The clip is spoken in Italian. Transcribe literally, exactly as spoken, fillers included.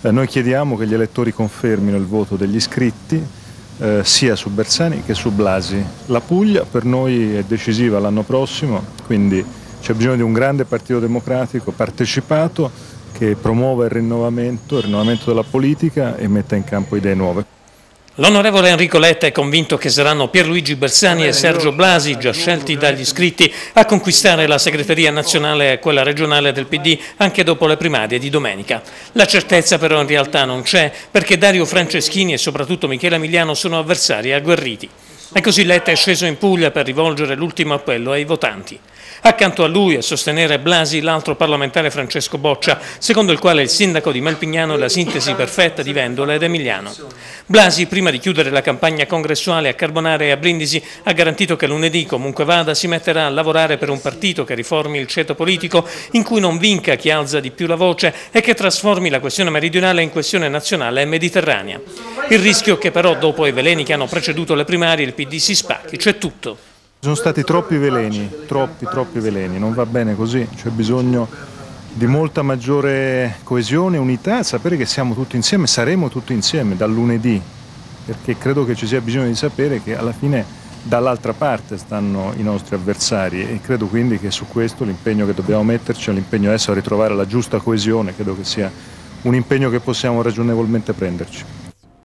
Eh, noi chiediamo che gli elettori confermino il voto degli iscritti eh, sia su Bersani che su Blasi. La Puglia per noi è decisiva l'anno prossimo, quindi c'è bisogno di un grande partito democratico partecipato che promuova il rinnovamento, il rinnovamento della politica e metta in campo idee nuove. L'onorevole Enrico Letta è convinto che saranno Pierluigi Bersani e Sergio Blasi, già scelti dagli iscritti, a conquistare la segreteria nazionale e quella regionale del P D anche dopo le primarie di domenica. La certezza però in realtà non c'è, perché Dario Franceschini e soprattutto Michele Emiliano sono avversari agguerriti. E così Letta è sceso in Puglia per rivolgere l'ultimo appello ai votanti. Accanto a lui a sostenere Blasi l'altro parlamentare Francesco Boccia, secondo il quale il sindaco di Melpignano è la sintesi perfetta di Vendola ed Emiliano. Blasi, prima di chiudere la campagna congressuale a Carbonara e a Brindisi, ha garantito che lunedì, comunque vada, si metterà a lavorare per un partito che riformi il ceto politico, in cui non vinca chi alza di più la voce e che trasformi la questione meridionale in questione nazionale e mediterranea. Il rischio che però, dopo i veleni che hanno preceduto le primarie, il P D si spacchi, c'è tutto. Ci sono stati troppi veleni, troppi, troppi veleni, non va bene così, c'è bisogno di molta maggiore coesione, unità, sapere che siamo tutti insieme, saremo tutti insieme dal lunedì, perché credo che ci sia bisogno di sapere che alla fine dall'altra parte stanno i nostri avversari e credo quindi che su questo l'impegno che dobbiamo metterci è l'impegno adesso a ritrovare la giusta coesione, credo che sia un impegno che possiamo ragionevolmente prenderci.